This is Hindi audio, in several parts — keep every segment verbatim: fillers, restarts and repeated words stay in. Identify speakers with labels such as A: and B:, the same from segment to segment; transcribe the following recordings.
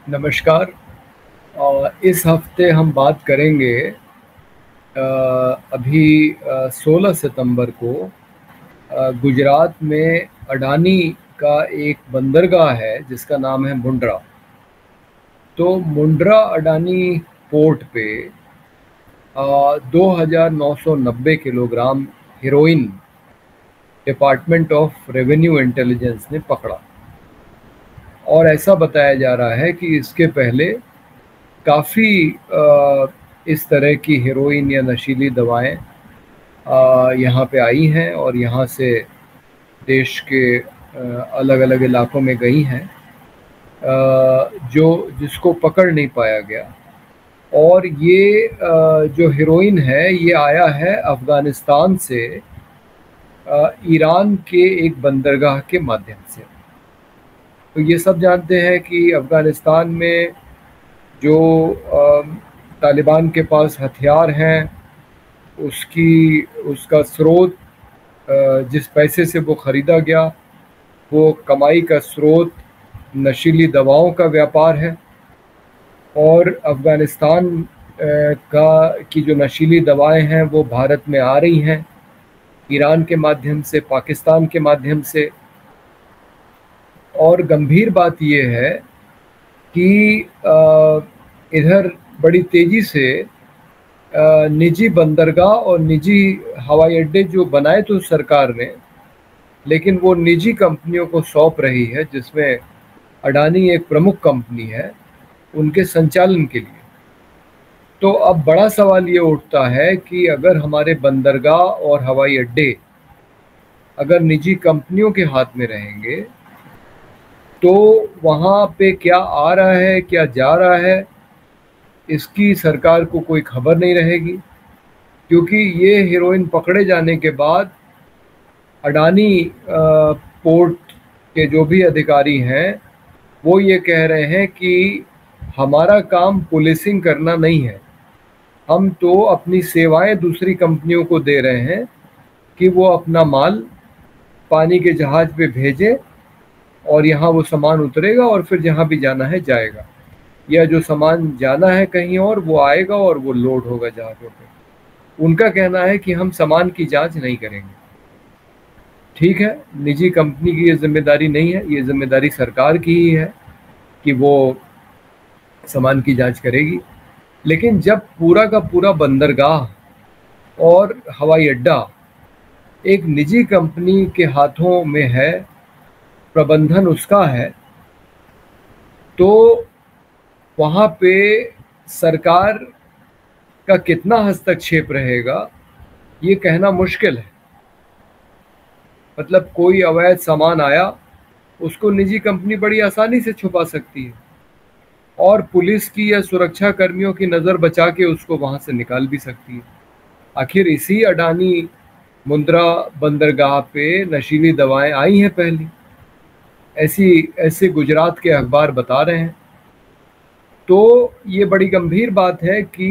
A: नमस्कार। अ, इस हफ्ते हम बात करेंगे अ, अभी सोलह सितंबर को अ, गुजरात में अडानी का एक बंदरगाह है जिसका नाम है मुंड्रा। तो मुंड्रा अडानी पोर्ट पे दो हजार नौ सौ नब्बे kilogram heroin department of revenue intelligence ने पकड़ा। और ऐसा बताया जा रहा है कि इसके पहले काफ़ी इस तरह की हेरोइन या नशीली दवाएं अ, यहाँ पे आई हैं और यहाँ से देश के अलग अलग इलाकों में गई हैं, अ, जो जिसको पकड़ नहीं पाया गया। और ये अ, जो हेरोइन है ये आया है अफ़गानिस्तान से अ, ईरान के एक बंदरगाह के माध्यम से। तो ये सब जानते हैं कि अफ़गानिस्तान में जो अ, तालिबान के पास हथियार हैं उसकी उसका स्रोत, अ, जिस पैसे से वो ख़रीदा गया वो कमाई का स्रोत नशीली दवाओं का व्यापार है। और अफ़गानिस्तान का की जो नशीली दवाएं हैं वो भारत में आ रही हैं ईरान के माध्यम से, पाकिस्तान के माध्यम से। और गंभीर बात ये है कि इधर बड़ी तेज़ी से निजी बंदरगाह और निजी हवाई अड्डे जो बनाए तो सरकार ने, लेकिन वो निजी कंपनियों को सौंप रही है, जिसमें अडानी एक प्रमुख कंपनी है, उनके संचालन के लिए। तो अब बड़ा सवाल ये उठता है कि अगर हमारे बंदरगाह और हवाई अड्डे अगर निजी कंपनियों के हाथ में रहेंगे तो वहाँ पे क्या आ रहा है क्या जा रहा है इसकी सरकार को कोई खबर नहीं रहेगी। क्योंकि ये हेरोइन पकड़े जाने के बाद अडानी पोर्ट के जो भी अधिकारी हैं वो ये कह रहे हैं कि हमारा काम पुलिसिंग करना नहीं है, हम तो अपनी सेवाएं दूसरी कंपनियों को दे रहे हैं कि वो अपना माल पानी के जहाज़ पे भेजें और यहाँ वो सामान उतरेगा और फिर जहाँ भी जाना है जाएगा, या जो सामान जाना है कहीं और वो आएगा और वो लोड होगा जहाज़ों पे। उनका कहना है कि हम सामान की जांच नहीं करेंगे। ठीक है, निजी कंपनी की ये जिम्मेदारी नहीं है, ये जिम्मेदारी सरकार की ही है कि वो सामान की जांच करेगी। लेकिन जब पूरा का पूरा बंदरगाह और हवाई अड्डा एक निजी कंपनी के हाथों में है, प्रबंधन उसका है, तो वहाँ पे सरकार का कितना हस्तक्षेप रहेगा ये कहना मुश्किल है। मतलब कोई अवैध सामान आया उसको निजी कंपनी बड़ी आसानी से छुपा सकती है और पुलिस की या सुरक्षा कर्मियों की नज़र बचा के उसको वहाँ से निकाल भी सकती है। आखिर इसी अडानी मुंद्रा बंदरगाह पे नशीली दवाएं आई हैं पहली, ऐसी ऐसे गुजरात के अखबार बता रहे हैं। तो ये बड़ी गंभीर बात है कि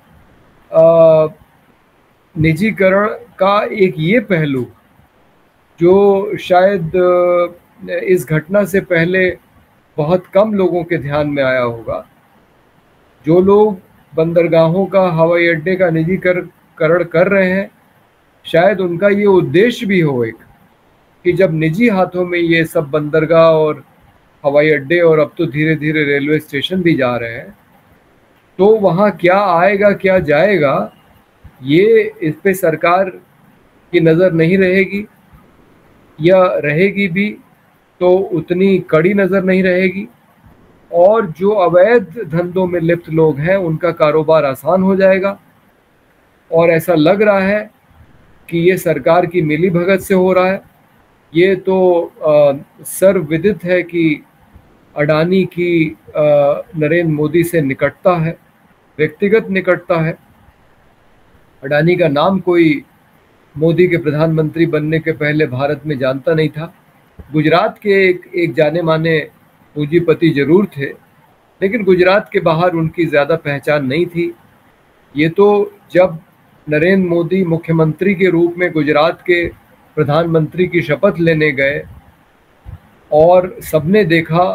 A: निजीकरण का एक ये पहलू जो शायद इस घटना से पहले बहुत कम लोगों के ध्यान में आया होगा। जो लोग बंदरगाहों का, हवाई अड्डे का निजीकरण कर रहे हैं, शायद उनका ये उद्देश्य भी हो एक कि जब निजी हाथों में ये सब बंदरगाह और हवाई अड्डे और अब तो धीरे धीरे रेलवे स्टेशन भी जा रहे हैं, तो वहाँ क्या आएगा क्या जाएगा ये इस पे सरकार की नज़र नहीं रहेगी, या रहेगी भी तो उतनी कड़ी नज़र नहीं रहेगी। और जो अवैध धंधों में लिप्त लोग हैं उनका कारोबार आसान हो जाएगा। और ऐसा लग रहा है कि ये सरकार की मिलीभगत से हो रहा है। ये तो सर्वविदित है कि अडानी की नरेंद्र मोदी से निकटता है, व्यक्तिगत निकटता है। अडानी का नाम कोई मोदी के प्रधानमंत्री बनने के पहले भारत में जानता नहीं था। गुजरात के एक एक जाने माने पूंजीपति जरूर थे, लेकिन गुजरात के बाहर उनकी ज़्यादा पहचान नहीं थी। ये तो जब नरेंद्र मोदी मुख्यमंत्री के रूप में गुजरात के प्रधानमंत्री की शपथ लेने गए और सबने देखा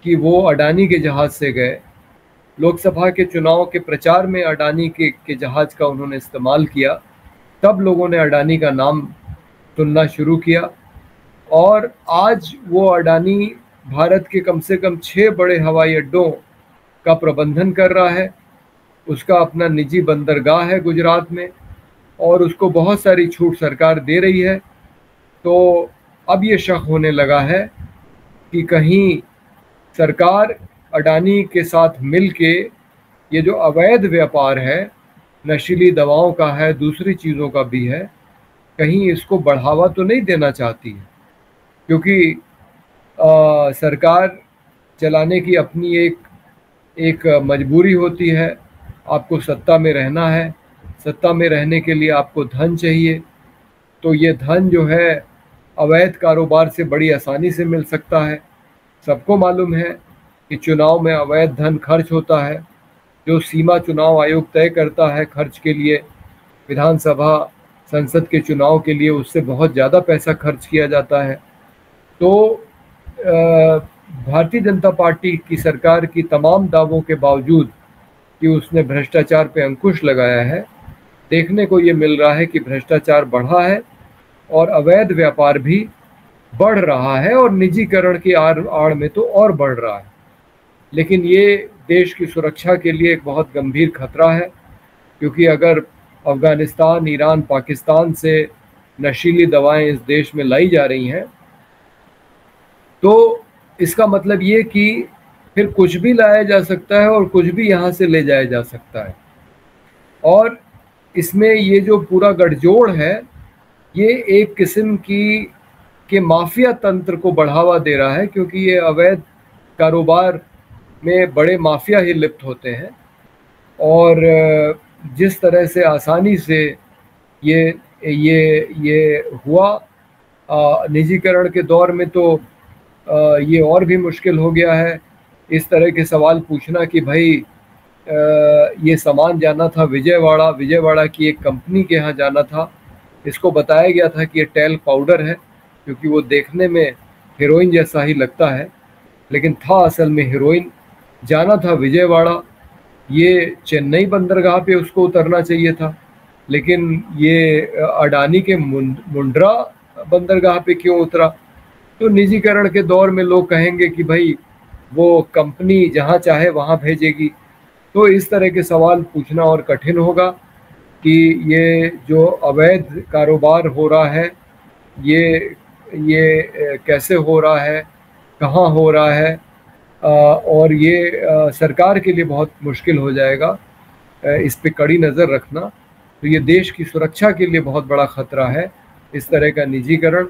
A: कि वो अडानी के जहाज़ से गए। लोकसभा के चुनाव के प्रचार में अडानी के, के जहाज़ का उन्होंने इस्तेमाल किया, तब लोगों ने अडानी का नाम सुनना शुरू किया। और आज वो अडानी भारत के कम से कम छः बड़े हवाई अड्डों का प्रबंधन कर रहा है। उसका अपना निजी बंदरगाह है गुजरात में, और उसको बहुत सारी छूट सरकार दे रही है। तो अब ये शक होने लगा है कि कहीं सरकार अडानी के साथ मिलके ये जो अवैध व्यापार है, नशीली दवाओं का है, दूसरी चीज़ों का भी है, कहीं इसको बढ़ावा तो नहीं देना चाहती है। क्योंकि आ, सरकार चलाने की अपनी एक एक मजबूरी होती है। आपको सत्ता में रहना है, सत्ता में रहने के लिए आपको धन चाहिए। तो ये धन जो है अवैध कारोबार से बड़ी आसानी से मिल सकता है। सबको मालूम है कि चुनाव में अवैध धन खर्च होता है। जो सीमा चुनाव आयोग तय करता है खर्च के लिए, विधानसभा संसद के चुनाव के लिए, उससे बहुत ज़्यादा पैसा खर्च किया जाता है। तो भारतीय जनता पार्टी की सरकार की तमाम दावों के बावजूद कि उसने भ्रष्टाचार पे अंकुश लगाया है, देखने को ये मिल रहा है कि भ्रष्टाचार बढ़ा है और अवैध व्यापार भी बढ़ रहा है, और निजीकरण की आड़ आड़ में तो और बढ़ रहा है। लेकिन ये देश की सुरक्षा के लिए एक बहुत गंभीर खतरा है, क्योंकि अगर अफ़गानिस्तान, ईरान, पाकिस्तान से नशीली दवाएं इस देश में लाई जा रही हैं, तो इसका मतलब ये कि फिर कुछ भी लाया जा सकता है और कुछ भी यहाँ से ले जाया जा सकता है। और इसमें ये जो पूरा गठजोड़ है, ये एक किस्म की के माफिया तंत्र को बढ़ावा दे रहा है, क्योंकि ये अवैध कारोबार में बड़े माफिया ही लिप्त होते हैं। और जिस तरह से आसानी से ये ये ये हुआ निजीकरण के दौर में, तो ये और भी मुश्किल हो गया है इस तरह के सवाल पूछना कि भाई ये सामान जाना था विजयवाड़ा, विजयवाड़ा की एक कंपनी के यहाँ जाना था। इसको बताया गया था कि ये टेल पाउडर है, क्योंकि वो देखने में हेरोइन जैसा ही लगता है, लेकिन था असल में हेरोइन। जाना था विजयवाड़ा, ये चेन्नई बंदरगाह पे उसको उतरना चाहिए था, लेकिन ये अडानी के मुंड्रा बंदरगाह पे क्यों उतरा? तो निजीकरण के दौर में लोग कहेंगे कि भाई वो कंपनी जहाँ चाहे वहाँ भेजेगी। तो इस तरह के सवाल पूछना और कठिन होगा कि ये जो अवैध कारोबार हो रहा है, ये ये कैसे हो रहा है, कहाँ हो रहा है, और ये सरकार के लिए बहुत मुश्किल हो जाएगा इस पे कड़ी नज़र रखना। तो ये देश की सुरक्षा के लिए बहुत बड़ा ख़तरा है इस तरह का निजीकरण।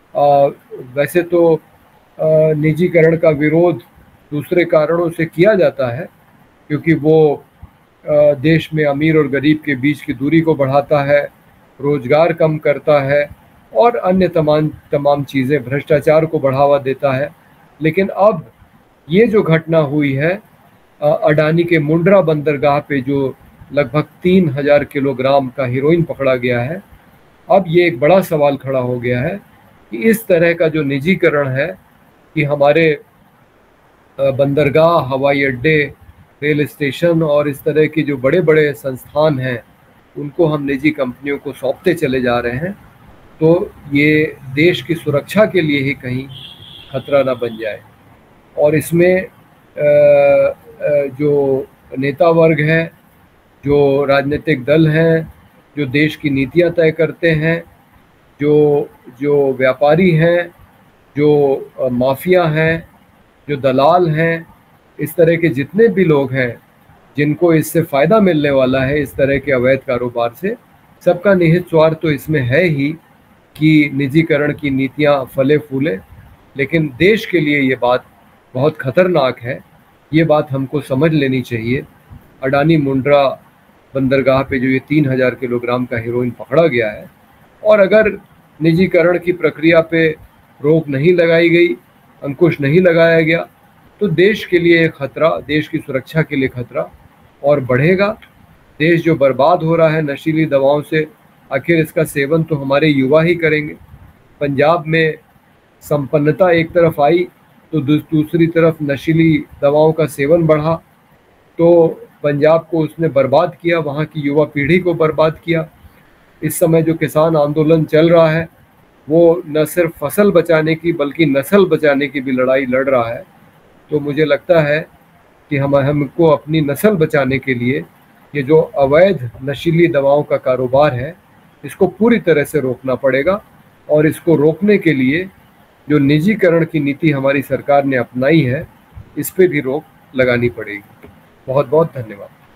A: वैसे तो निजीकरण का विरोध दूसरे कारणों से किया जाता है, क्योंकि वो देश में अमीर और गरीब के बीच की दूरी को बढ़ाता है, रोज़गार कम करता है, और अन्य तमाम तमाम चीज़ें, भ्रष्टाचार को बढ़ावा देता है। लेकिन अब ये जो घटना हुई है अडानी के मुंड्रा बंदरगाह पे, जो लगभग तीन हजार किलोग्राम का हीरोइन पकड़ा गया है, अब ये एक बड़ा सवाल खड़ा हो गया है कि इस तरह का जो निजीकरण है कि हमारे बंदरगाह, हवाई अड्डे, रेल स्टेशन और इस तरह के जो बड़े बड़े संस्थान हैं, उनको हम निजी कंपनियों को सौंपते चले जा रहे हैं। तो ये देश की सुरक्षा के लिए ही कहीं खतरा ना बन जाए। और इसमें जो नेता वर्ग है, जो राजनीतिक दल हैं, जो देश की नीतियां तय करते हैं, जो जो व्यापारी हैं, जो माफिया हैं, जो दलाल हैं, इस तरह के जितने भी लोग हैं जिनको इससे फ़ायदा मिलने वाला है इस तरह के अवैध कारोबार से, सबका निहित स्वार्थ तो इसमें है ही कि निजीकरण की नीतियां फले फूले। लेकिन देश के लिए ये बात बहुत ख़तरनाक है, ये बात हमको समझ लेनी चाहिए। अडानी मुंड्रा बंदरगाह पे जो ये तीन हजार किलोग्राम का हीरोइन पकड़ा गया है, और अगर निजीकरण की प्रक्रिया पे रोक नहीं लगाई गई, अंकुश नहीं लगाया गया, तो देश के लिए खतरा, देश की सुरक्षा के लिए खतरा और बढ़ेगा। देश जो बर्बाद हो रहा है नशीली दवाओं से, आखिर इसका सेवन तो हमारे युवा ही करेंगे। पंजाब में संपन्नता एक तरफ आई, तो दूसरी तरफ नशीली दवाओं का सेवन बढ़ा, तो पंजाब को उसने बर्बाद किया, वहाँ की युवा पीढ़ी को बर्बाद किया। इस समय जो किसान आंदोलन चल रहा है वो न सिर्फ फसल बचाने की बल्कि नस्ल बचाने की भी लड़ाई लड़ रहा है। तो मुझे लगता है कि हम हमको अपनी नस्ल बचाने के लिए ये जो अवैध नशीली दवाओं का कारोबार है इसको पूरी तरह से रोकना पड़ेगा, और इसको रोकने के लिए जो निजीकरण की नीति हमारी सरकार ने अपनाई है इस पे भी रोक लगानी पड़ेगी। बहुत बहुत धन्यवाद।